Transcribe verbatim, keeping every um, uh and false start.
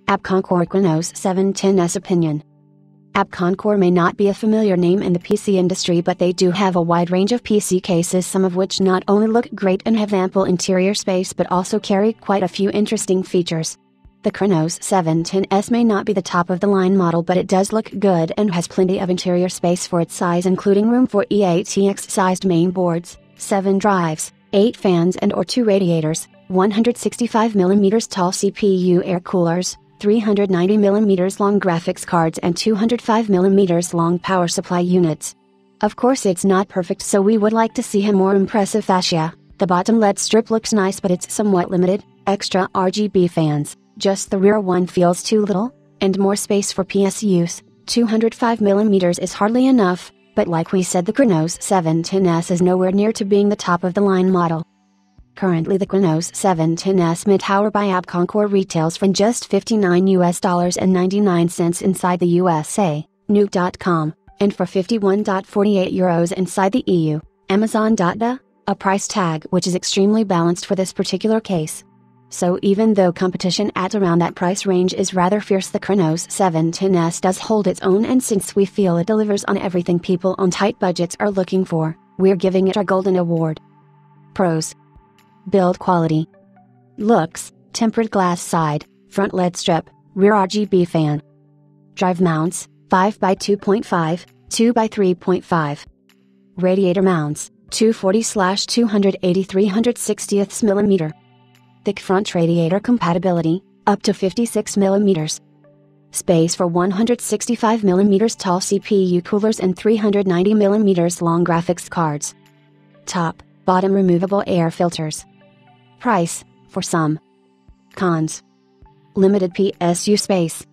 AppConcore Exynos seven ten S Opinion. AppConcore may not be a familiar name in the P C industry, but they do have a wide range of P C cases, some of which not only look great and have ample interior space but also carry quite a few interesting features. The Exynos seven ten S may not be the top of the line model, but it does look good and has plenty of interior space for its size, including room for E A T X sized main boards, seven drives, eight fans and or two radiators, one hundred sixty-five millimeter tall C P U air coolers, three hundred ninety millimeter long graphics cards and two hundred five millimeter long power supply units. Of course it's not perfect, so we would like to see a more impressive fascia. The bottom L E D strip looks nice, but it's somewhat limited. Extra R G B fans, just the rear one feels too little, and more space for P S use. two hundred five millimeter is hardly enough, but like we said, the Exynos seven ten S is nowhere near to being the top of the line model. Currently the Exynos seven ten S mid-tower by AppConcore retails for just fifty-nine US dollars and ninety-nine cents inside the U S A, nuke dot com, and for fifty-one forty-eight euros inside the E U, Amazon dot D A, a price tag which is extremely balanced for this particular case. So even though competition at around that price range is rather fierce, the Exynos seven ten S does hold its own, and since we feel it delivers on everything people on tight budgets are looking for, we're giving it our golden award. Pros: build quality. Looks: tempered glass side, front L E D strip, rear R G B fan. Drive mounts: five by two point five, two by three point five. Radiator mounts: two forty by two eighty three sixtieths millimeter. Thick front radiator compatibility, up to fifty-six millimeters. Space for one hundred sixty-five millimeter tall C P U coolers and three hundred ninety millimeter long graphics cards. Top, bottom removable air filters. Price: for some. Cons: limited P S U space.